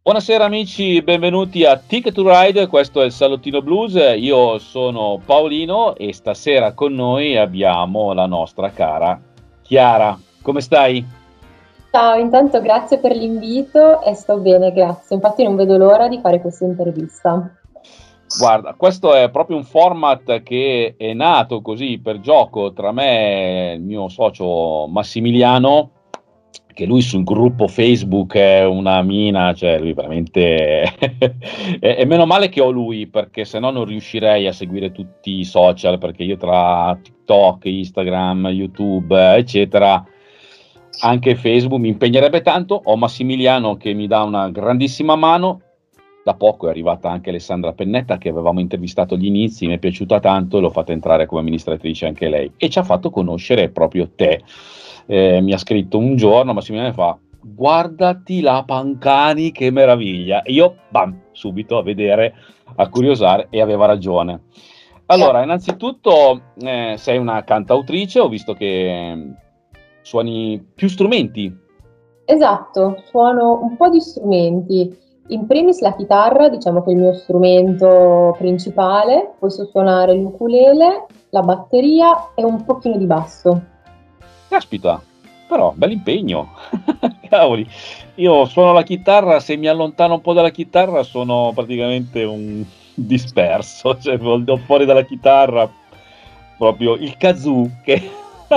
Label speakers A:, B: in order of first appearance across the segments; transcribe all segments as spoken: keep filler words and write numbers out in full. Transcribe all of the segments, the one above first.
A: Buonasera amici, benvenuti a Ticket to Ride, questo è il Salottino Blues, io sono Paolino e stasera con noi abbiamo la nostra cara Chiara. Come stai?
B: Ciao, intanto grazie per l'invito e sto bene, grazie. Infatti non vedo l'ora di fare questa intervista.
A: Guarda, questo è proprio un format che è nato così per gioco tra me e il mio socio Massimiliano, che lui sul gruppo Facebook è una mina, cioè lui veramente e, e meno male che ho lui, perché se no non riuscirei a seguire tutti i social, perché io tra TikTok, Instagram, YouTube, eccetera, anche Facebook mi impegnerebbe tanto. Ho Massimiliano che mi dà una grandissima mano. Da poco è arrivata anche Alessandra Pennetta, che avevamo intervistato agli inizi, mi è piaciuta tanto e l'ho fatta entrare come amministratrice anche lei, e ci ha fatto conoscere proprio te. Eh, mi ha scritto un giorno, Massimiliano fa: guardati la Pancani, che meraviglia, e io bam, subito a vedere, a curiosare, e aveva ragione. Allora, innanzitutto eh, sei una cantautrice, ho visto che eh, suoni più strumenti.
B: Esatto, suono un po' di strumenti. In primis la chitarra, diciamo che è il mio strumento principale, poi so suonare l'ukulele, la batteria e un pochino di basso.
A: Caspita, però bell'impegno. Cavoli, io suono la chitarra, se mi allontano un po' dalla chitarra sono praticamente un disperso, cioè do fuori dalla chitarra proprio il kazoo che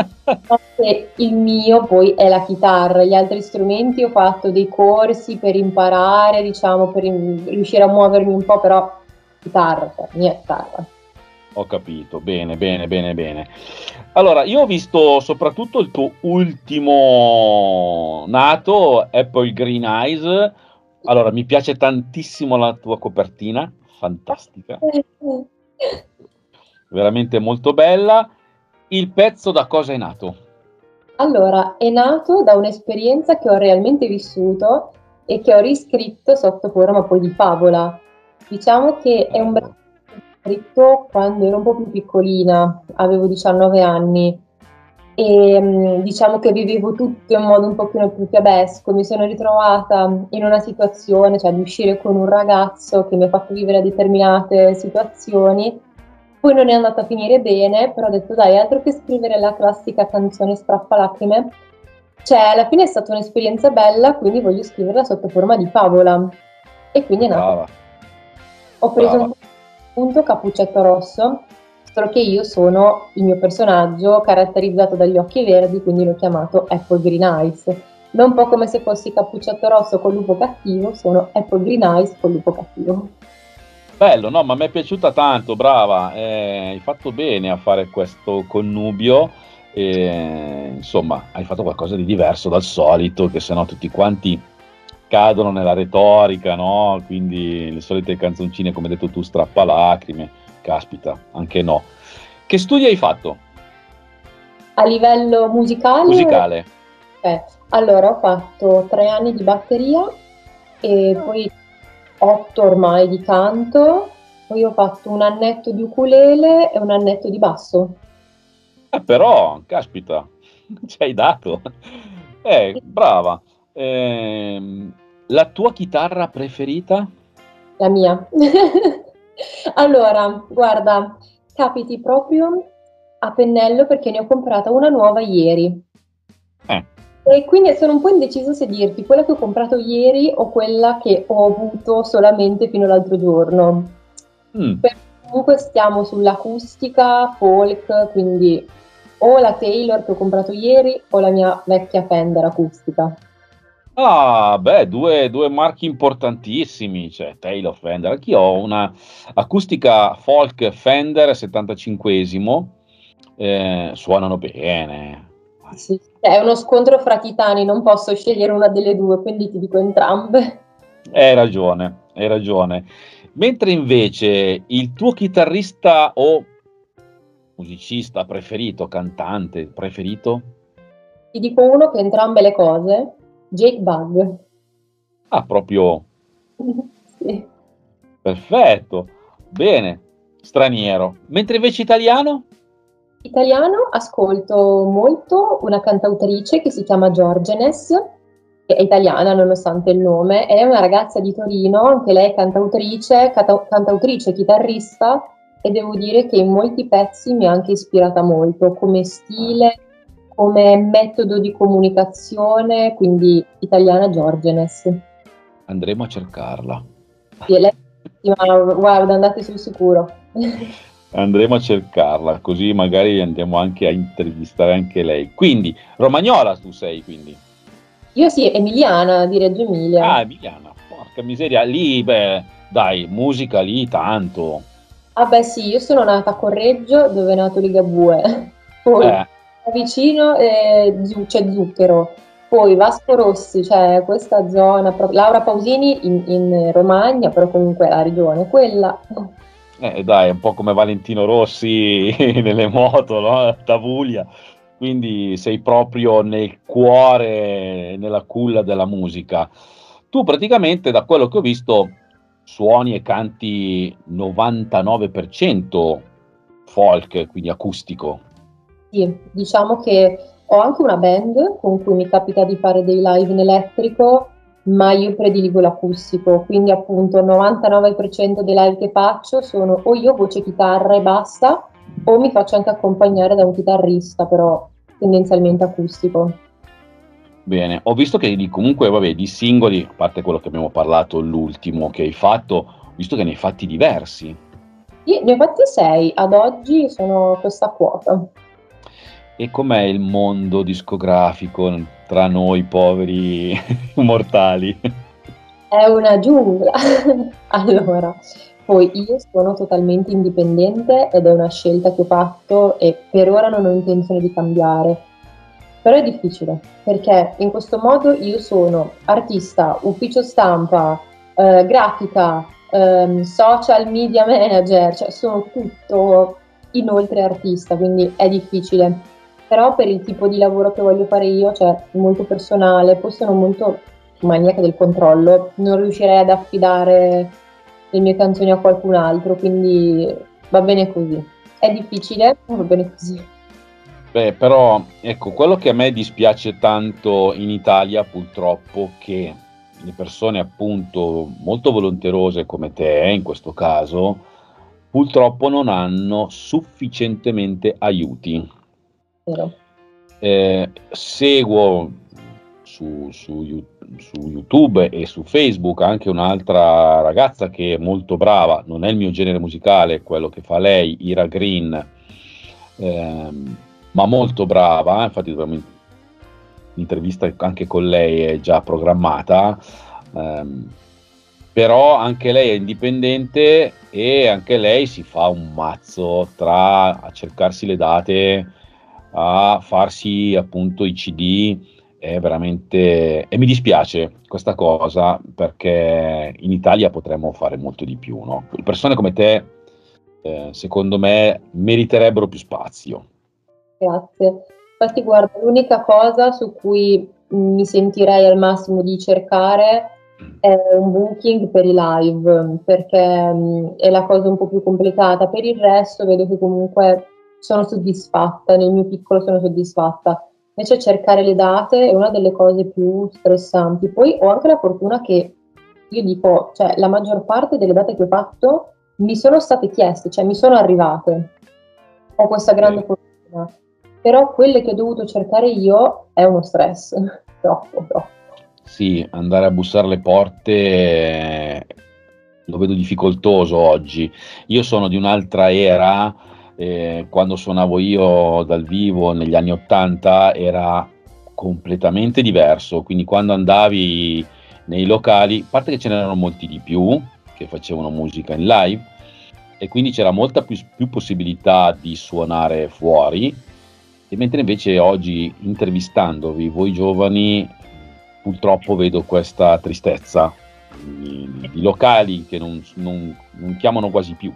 B: E il mio poi è la chitarra, gli altri strumenti ho fatto dei corsi per imparare, diciamo, per in- riuscire a muovermi un po', però chitarra, cioè, mia chitarra.
A: Ho capito, bene, bene, bene, bene. Allora, io ho visto soprattutto il tuo ultimo nato, Apple Green Eyes. Allora, mi piace tantissimo la tua copertina, fantastica, veramente molto bella. Il pezzo da cosa è nato?
B: Allora, è nato da un'esperienza che ho realmente vissuto e che ho riscritto sotto forma poi di favola. Diciamo che è un brano
A: Bello.
B: che ho scritto quando ero un po' più piccolina, avevo diciannove anni e mm, diciamo che vivevo tutto in modo un pochino più fiabesco. Mi sono ritrovata in una situazione, cioè di uscire con un ragazzo che mi ha fatto vivere determinate situazioni. Poi non è andata a finire bene, però ho detto dai, altro che scrivere la classica canzone strappalacrime, cioè alla fine è stata un'esperienza bella, quindi voglio scriverla sotto forma di favola. E quindi è nato.
A: Brava,
B: Ho preso un
A: brava.
B: po' punto Cappuccetto Rosso, solo che io sono il mio personaggio caratterizzato dagli occhi verdi, quindi l'ho chiamato Apple Green Eyes. Non un po' come se fossi Cappuccetto Rosso col lupo cattivo, sono Apple Green Eyes col lupo cattivo.
A: Bello, no, ma mi è piaciuta tanto, brava. Eh, hai fatto bene a fare questo connubio. E, insomma, hai fatto qualcosa di diverso dal solito, che sennò tutti quanti cadono nella retorica, no? Quindi le solite canzoncine, come hai detto tu, strappalacrime. Caspita, anche no. Che studi hai fatto?
B: A livello musicale,
A: Musicale?
B: eh, allora ho fatto tre anni di batteria e poi otto ormai di canto, poi ho fatto un annetto di ukulele e un annetto di basso.
A: Eh, però, caspita, ci hai dato. Eh, brava. Ehm, la tua chitarra preferita?
B: La mia. Allora, guarda, capiti proprio a pennello perché ne ho comprata una nuova ieri.
A: Eh,
B: E quindi sono un po' indeciso se dirti quella che ho comprato ieri o quella che ho avuto solamente fino all'altro giorno.
A: mm.
B: Perché comunque stiamo sull'acustica, folk, quindi o la Taylor che ho comprato ieri o la mia vecchia Fender acustica.
A: Ah, beh, due, due marchi importantissimi, cioè Taylor, Fender. Anch'io ho una acustica folk Fender settantacinquesimo, eh, suonano bene.
B: Sì. È uno scontro fra titani, non posso scegliere una delle due, quindi ti dico entrambe.
A: Hai ragione, hai ragione. Mentre invece il tuo chitarrista o musicista preferito, cantante preferito?
B: Ti dico uno che entrambe le cose, Jake Bug.
A: Ah, proprio
B: Sì.
A: perfetto, bene, straniero. Mentre invece italiano?
B: Italiano ascolto molto una cantautrice che si chiama Giorgenes che è italiana nonostante il nome, è una ragazza di Torino, anche lei è cantautrice, cata- cantautrice, chitarrista, e devo dire che in molti pezzi mi ha anche ispirata molto, come
A: Ah,
B: stile, come metodo di comunicazione, quindi italiana Giorgenes.
A: andremo a cercarla.
B: Sì, lei, ma guarda, andate sul sicuro.
A: Andremo a cercarla, così magari andiamo anche a intervistare anche lei. Quindi, romagnola tu sei, quindi.
B: Io sì, Emiliana di Reggio Emilia.
A: Ah, Emiliana, porca miseria, lì, beh, dai, musica lì tanto.
B: Ah beh sì, io sono nata a Correggio dove è nato Ligabue, poi
A: Eh,
B: vicino eh, Zu- c'è Zucchero, poi Vasco Rossi, cioè questa zona, pro- Laura Pausini in, in Romagna, però comunque la regione è quella.
A: eh, dai, è un po' come Valentino Rossi nelle moto, no? Tavuglia. Quindi sei proprio nel cuore, nella culla della musica. Tu praticamente, da quello che ho visto, suoni e canti novantanove per cento folk, quindi acustico.
B: Sì, diciamo che ho anche una band con cui mi capita di fare dei live in elettrico, ma io prediligo l'acustico, quindi appunto il novantanove per cento dei live che faccio sono o io voce chitarra e basta, o mi faccio anche accompagnare da un chitarrista, però tendenzialmente acustico.
A: Bene, ho visto che di, comunque, vabbè, di singoli, a parte quello che abbiamo parlato, l'ultimo che hai fatto, ho visto che ne hai fatti diversi.
B: Io ne ho fatti sei, ad oggi sono questa quota.
A: E com'è il mondo discografico tra noi poveri mortali?
B: È una giungla. Allora, poi io sono totalmente indipendente ed è una scelta che ho fatto e per ora non ho intenzione di cambiare. Però è difficile perché in questo modo io sono artista, ufficio stampa, eh, grafica, ehm, social media manager, cioè sono tutto inoltre artista, quindi è difficile. Però per il tipo di lavoro che voglio fare io, cioè molto personale, poi sono molto maniaca del controllo, non riuscirei ad affidare le mie canzoni a qualcun altro, quindi va bene così. È difficile, ma va bene così.
A: Beh, però, ecco, quello che a me dispiace tanto in Italia, purtroppo, che le persone appunto molto volenterose come te, in questo caso, purtroppo non hanno sufficientemente aiuti.
B: Vero.
A: Eh, seguo su, su You- su YouTube e su Facebook anche un'altra ragazza che è molto brava, non è il mio genere musicale, quello che fa lei, Ira Green, ehm, ma molto brava, eh, infatti dovremmo in- l'intervista anche con lei è già programmata, ehm, però anche lei è indipendente e anche lei si fa un mazzo tra a cercarsi le date, a farsi appunto i C D, è veramente... E mi dispiace questa cosa perché in Italia potremmo fare molto di più, no? Persone come te, eh, secondo me, meriterebbero più spazio.
B: Grazie. Infatti, guarda, l'unica cosa su cui mh, mi sentirei al massimo di cercare è un booking per i live, perché mh, è la cosa un po' più complicata. Per il resto vedo che comunque sono soddisfatta, nel mio piccolo sono soddisfatta. Invece cercare le date è una delle cose più stressanti. Poi ho anche la fortuna che io dico, cioè la maggior parte delle date che ho fatto mi sono state chieste, cioè mi sono arrivate. Ho questa grande
A: Eh,
B: fortuna. Però quelle che ho dovuto cercare io è uno stress, troppo, troppo.
A: Sì, andare a bussare alle porte eh, lo vedo difficoltoso oggi. Io sono di un'altra era, eh, quando suonavo io dal vivo negli anni ottanta era completamente diverso, quindi quando andavi nei locali, a parte che ce n'erano molti di più che facevano musica in live e quindi c'era molta più, più possibilità di suonare fuori, e mentre invece oggi intervistandovi voi giovani purtroppo vedo questa tristezza di, di locali che non, non- non chiamano quasi più.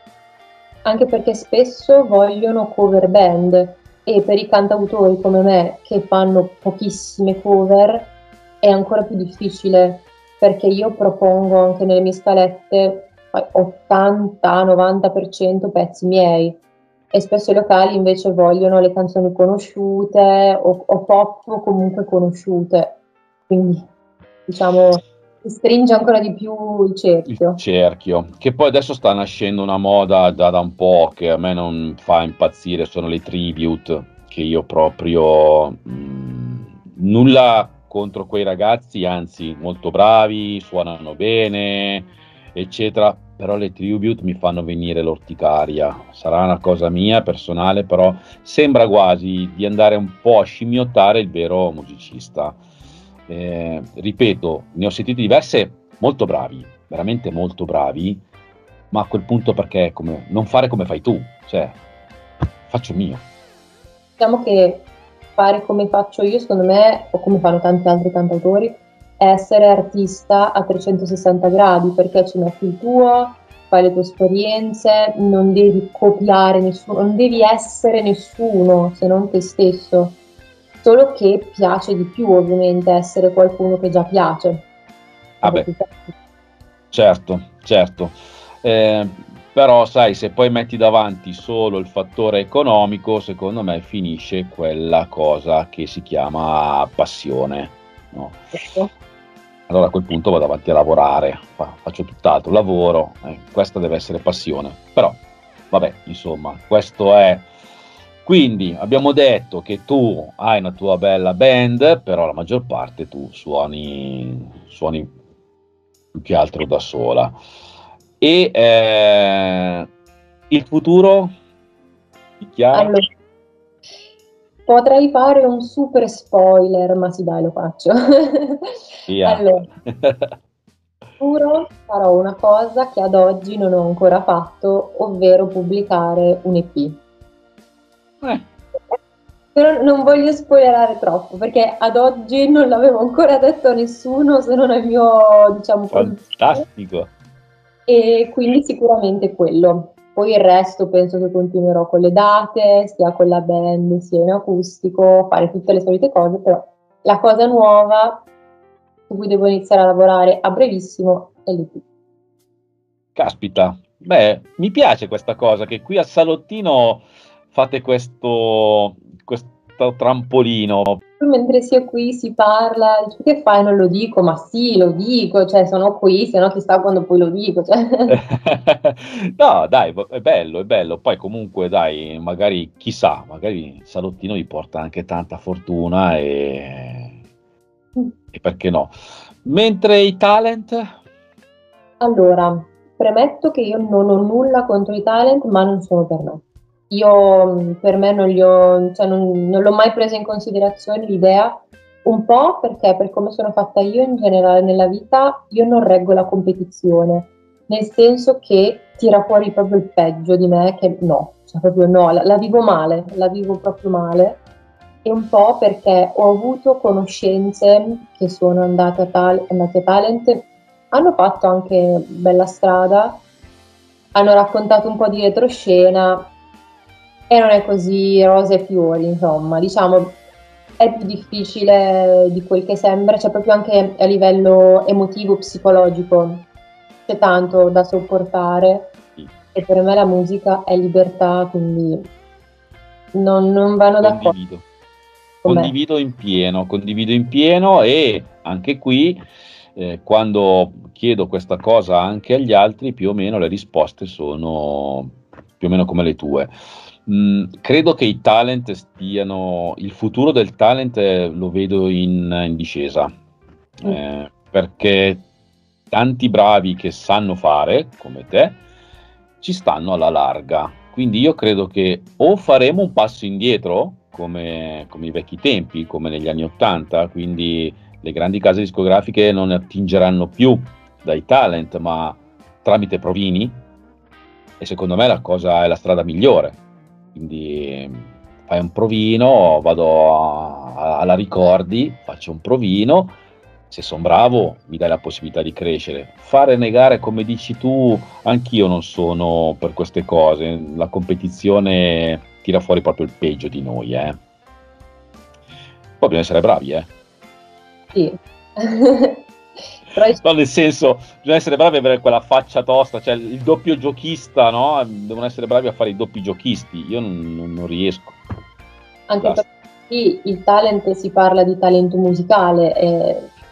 B: Anche perché spesso vogliono cover band e per i cantautori come me che fanno pochissime cover è ancora più difficile perché io propongo anche nelle mie scalette ottanta-novanta per cento pezzi miei e spesso i locali invece vogliono le canzoni conosciute o, o pop comunque conosciute. quindi diciamo si stringe ancora di più il
A: Il
B: cerchio.
A: cerchio, che poi adesso sta nascendo una moda già da un po' che a me non fa impazzire, sono le tribute, che io proprio mh, nulla contro quei ragazzi, anzi molto bravi, suonano bene, eccetera, però le tribute mi fanno venire l'orticaria. Sarà una cosa mia personale, però sembra quasi di andare un po' a scimmiottare il vero musicista. Eh, ripeto, ne ho sentiti diverse molto bravi, veramente molto bravi, ma a quel punto perché come, non fare come fai tu, cioè faccio il mio.
B: Diciamo che fare come faccio io, secondo me, o come fanno tanti altri cantautori, è essere artista a trecentosessanta gradi, perché ci metti il tuo, fai le tue esperienze, non devi copiare nessuno, non devi essere nessuno se non te stesso. Solo che piace di più, ovviamente, essere qualcuno che già piace.
A: Ah
B: Perché
A: beh,
B: più piace.
A: certo, certo. Eh, però sai, se poi metti davanti solo il fattore economico, secondo me finisce quella cosa che si chiama passione, no? Allora a quel punto vado avanti a lavorare, fa- faccio tutt'altro, lavoro, eh, questa deve essere passione. Però, vabbè, insomma, questo è. Quindi abbiamo detto che tu hai una tua bella band, però la maggior parte tu suoni, suoni più che altro da sola. E eh, il futuro dichiara?
B: Allora, potrei fare un super spoiler, ma sì, dai, lo faccio.
A: Via.
B: Allora, futuro farò una cosa che ad oggi non ho ancora fatto, ovvero pubblicare un E P.
A: Eh,
B: Però non voglio spoilerare troppo perché ad oggi non l'avevo ancora detto a nessuno se non al mio, diciamo, produttore,
A: fantastico.
B: e quindi sicuramente quello. Poi il resto penso che continuerò con le date, sia con la band, sia in acustico, fare tutte le solite cose, però la cosa nuova su cui devo iniziare a lavorare a brevissimo è l'E P.
A: Caspita, beh, mi piace questa cosa che qui a Salottino fate questo, questo trampolino.
B: Mentre si è qui si parla, dice, che fai? Non lo dico, ma sì, lo dico, cioè sono qui, se no chissà quando poi lo dico. Cioè.
A: No, dai, è bello, è bello. Poi comunque, dai, magari, chissà, magari Salottino vi porta anche tanta fortuna e, e perché no. Mentre i talent,
B: Allora, premetto che io non ho nulla contro i talent, ma non sono per me. Io mh, per me non li ho, cioè non, non l'ho mai presa in considerazione l'idea, un po' perché per come sono fatta io in generale nella vita, io non reggo la competizione, nel senso che tira fuori proprio il peggio di me, che no, cioè proprio no, la, la vivo male, la vivo proprio male. E un po' perché ho avuto conoscenze che sono andate a, tal- andate a talent, hanno fatto anche bella strada, hanno raccontato un po' di retroscena e non è così rose e fiori, insomma, diciamo è più difficile di quel che sembra, c'è proprio anche a livello emotivo, psicologico, c'è tanto da sopportare
A: sì,
B: e per me la musica è libertà, quindi non, non vanno d'accordo
A: condivido.
B: con me.
A: Condivido in pieno, condivido in pieno e anche qui, eh, quando chiedo questa cosa anche agli altri, più o meno le risposte sono più o meno come le tue. Mm, credo che i talent stiano, il futuro del talent eh, lo vedo in, in discesa,
B: Mm.
A: eh, perché tanti bravi che sanno fare, come te, ci stanno alla larga. Quindi io credo che o faremo un passo indietro, come, come i vecchi tempi, come negli anni Ottanta, quindi le grandi case discografiche non attingeranno più dai talent, ma tramite provini, e secondo me la cosa è la strada migliore. Quindi fai un provino, vado a- a- alla ricordi, faccio un provino, se sono bravo mi dai la possibilità di crescere. Fare negare, come dici tu, anch'io non sono per queste cose, la competizione tira fuori proprio il peggio di noi, eh. Poi bisogna essere bravi, eh.
B: Sì. Però
A: No, nel senso, bisogna essere bravi a avere quella faccia tosta, cioè il doppio giochista, no? Devono essere bravi a fare i doppi giochisti. Io non, non- non riesco.
B: anche
A: Basta.
B: perché sì, il talent si parla di talento musicale, e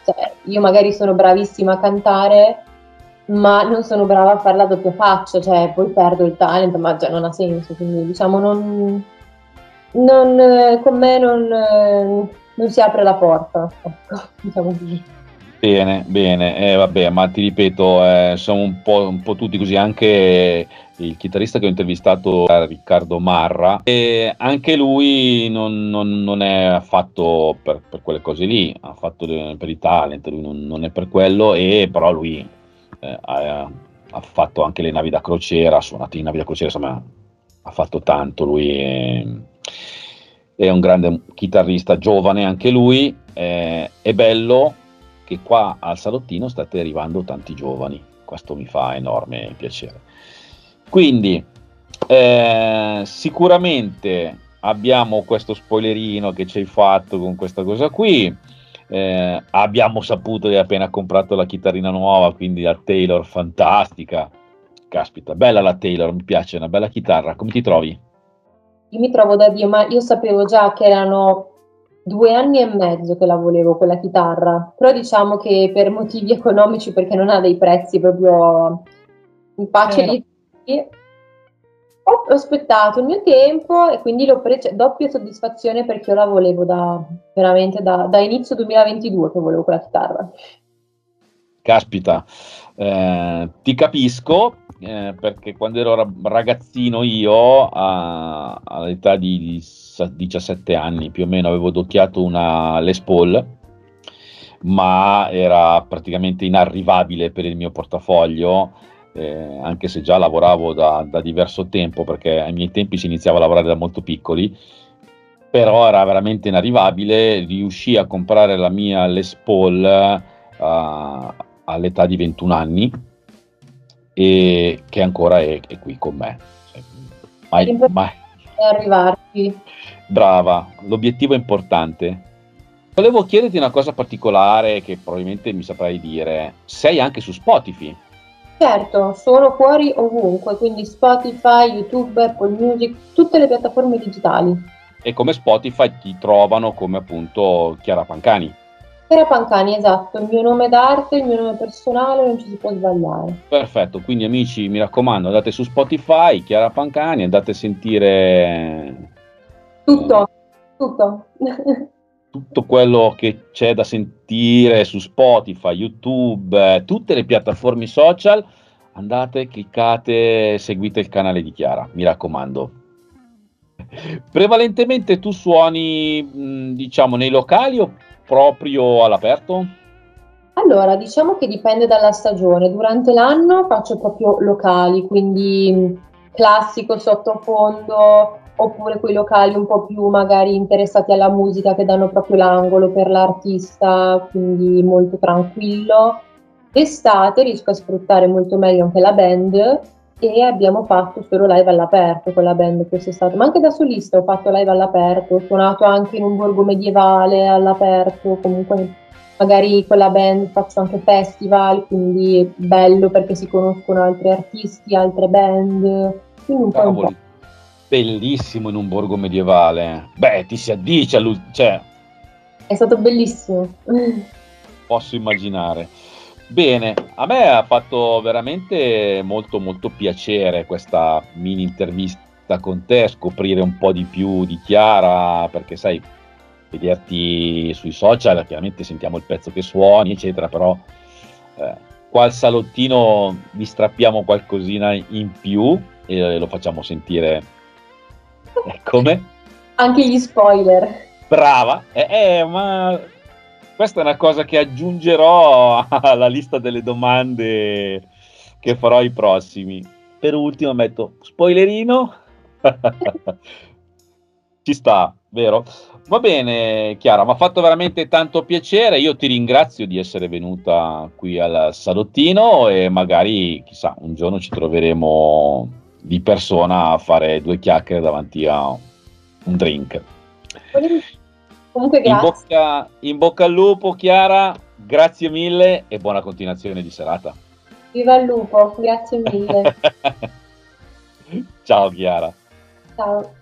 B: io magari sono bravissima a cantare, ma non sono brava a fare la doppia faccia, cioè poi perdo il talent, ma già non ha senso, quindi diciamo non, non, eh, con me non, eh, non si apre la porta, ecco, diciamo così.
A: Bene, bene, eh, vabbè, ma ti ripeto, eh, siamo un po', un po' tutti così, anche il chitarrista che ho intervistato, Riccardo Marra, e anche lui non, non- non è affatto per, per quelle cose lì, ha fatto le- per i talent, lui non, non è per quello, e però lui eh, ha, ha fatto anche le navi da crociera, ha suonato in navi da crociera, insomma, ha fatto tanto lui, è, è un grande chitarrista, giovane anche lui, eh, è bello che qua al salottino state arrivando tanti giovani, questo mi fa enorme piacere. Quindi eh, sicuramente abbiamo questo spoilerino che ci hai fatto con questa cosa qui, eh, abbiamo saputo che hai appena comprato la chitarrina nuova, quindi la Taylor fantastica, caspita, bella la Taylor, mi piace, una bella chitarra, come ti trovi?
B: Io mi trovo da Dio, ma io sapevo già che erano due anni e mezzo che la volevo quella chitarra, però diciamo che per motivi economici, perché non ha dei prezzi proprio
A: Eh,
B: facili, ho aspettato il mio tempo e quindi l'ho presa, cioè, doppia soddisfazione perché io la volevo da veramente da, da inizio duemilaventidue che volevo quella chitarra.
A: Caspita, eh, ti capisco, eh, perché quando ero ra- ragazzino io, a- all'età di, di sa- diciassette anni più o meno, avevo doppiato una Les Paul, ma era praticamente inarrivabile per il mio portafoglio, eh, anche se già lavoravo da, da diverso tempo, perché ai miei tempi si iniziava a lavorare da molto piccoli, però era veramente inarrivabile. Riuscii a comprare la mia Les Paul eh, all'età di ventuno anni, e che ancora è, è qui con me. Cioè, mai-
B: L'importante
A: mai-
B: è arrivarci.
A: Brava, l'obiettivo è importante. Volevo chiederti una cosa particolare che probabilmente mi saprai dire. Sei anche su Spotify?
B: Certo, sono fuori ovunque, quindi Spotify, YouTube, Apple Music, tutte le piattaforme digitali.
A: E come Spotify ti trovano come appunto Chiara Pancani?
B: Chiara Pancani, esatto, il mio nome d'arte, il mio nome personale, non ci si può sbagliare.
A: Perfetto, quindi amici, mi raccomando, andate su Spotify, Chiara Pancani, andate a sentire eh,
B: Tutto, tutto.
A: tutto quello che c'è da sentire su Spotify, YouTube, eh, tutte le piattaforme social. Andate, cliccate, seguite il canale di Chiara, mi raccomando. Prevalentemente tu suoni, mh, diciamo, nei locali o proprio all'aperto?
B: Allora, diciamo che dipende dalla stagione. Durante l'anno faccio proprio locali, quindi mh, classico sottofondo, oppure quei locali un po' più magari interessati alla musica che danno proprio l'angolo per l'artista, quindi molto tranquillo. D'estate riesco a sfruttare molto meglio anche la band e abbiamo fatto solo live all'aperto con la band quest'estate, ma anche da solista ho fatto live all'aperto, ho suonato anche in un borgo medievale all'aperto, comunque magari con la band faccio anche festival, quindi è bello perché si conoscono altri artisti, altre band, quindi un po' e un po'.
A: Cavoli, bellissimo in un borgo medievale. Beh, ti si addice, allu- cioè,
B: È stato bellissimo.
A: posso immaginare. Bene, a me ha fatto veramente molto molto piacere questa mini intervista con te, scoprire un po' di più di Chiara, perché sai, vederti sui social, chiaramente sentiamo il pezzo che suoni, eccetera, però eh, qua al salottino vi strappiamo qualcosina in più e lo facciamo sentire. Eh, come?
B: Anche gli spoiler.
A: Brava, eh, eh, ma questa è una cosa che aggiungerò alla lista delle domande che farò ai prossimi. Per ultimo metto spoilerino. Ci sta, vero? Va bene, Chiara, mi ha fatto veramente tanto piacere. Io ti ringrazio di essere venuta qui al salottino e magari, chissà, un giorno ci troveremo di persona a fare due chiacchiere davanti a un drink.
B: Comunque
A: In
B: grazie.
A: bocca, in bocca al lupo, Chiara, grazie mille e buona continuazione di serata.
B: Viva il lupo, grazie mille.
A: Ciao, Chiara.
B: Ciao.